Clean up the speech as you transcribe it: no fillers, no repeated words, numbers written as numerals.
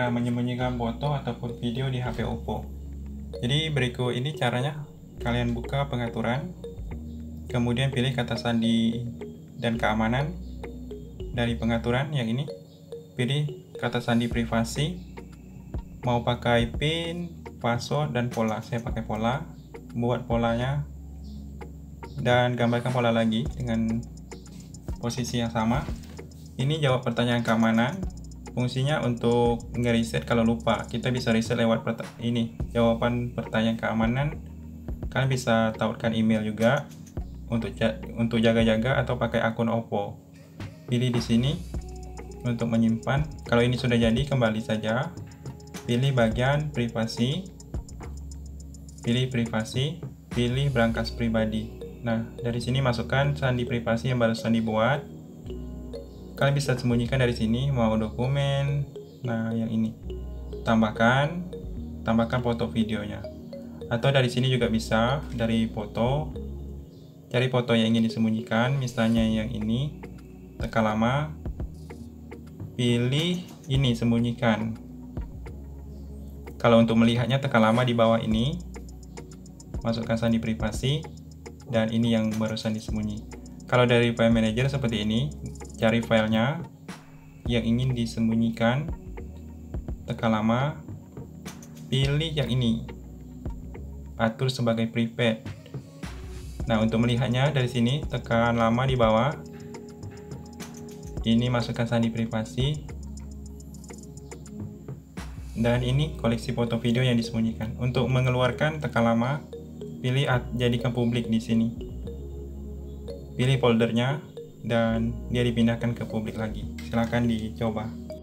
cara menyembunyikan foto ataupun video di HP Oppo. Jadi berikut ini caranya. Kalian buka pengaturan, kemudian pilih kata sandi dan keamanan. Dari pengaturan yang ini, pilih kata sandi privasi, mau pakai PIN, password, dan pola. Saya pakai pola. Buat polanya dan gambarkan pola lagi dengan posisi yang sama. Ini jawab pertanyaan keamanan. Fungsinya untuk nge-reset kalau lupa. Kita bisa reset lewat ini jawaban pertanyaan keamanan. Kalian bisa tautkan email juga untuk jaga-jaga atau pakai akun Oppo. Pilih di sini untuk menyimpan. Kalau ini sudah jadi, kembali saja. Pilih bagian privasi. Pilih privasi. Pilih brankas pribadi. Nah, dari sini masukkan sandi privasi yang barusan dibuat. Kalian bisa sembunyikan dari sini, mau dokumen. Nah, yang ini. Tambahkan foto videonya. Atau dari sini juga bisa, dari foto. Cari foto yang ingin disembunyikan, misalnya yang ini. Tekan lama. Pilih ini, sembunyikan. Kalau untuk melihatnya, tekan lama di bawah ini. Masukkan sandi privasi. Dan ini yang barusan disembunyi. Kalau dari file manager seperti ini, cari filenya yang ingin disembunyikan, tekan lama, pilih yang ini, atur sebagai prepaid. Nah, untuk melihatnya dari sini, tekan lama di bawah, ini masukkan sandi privasi, dan ini koleksi foto video yang disembunyikan. Untuk mengeluarkan, tekan lama, pilih jadikan publik di sini. Pilih foldernya dan dia dipindahkan ke publik lagi. Silahkan dicoba.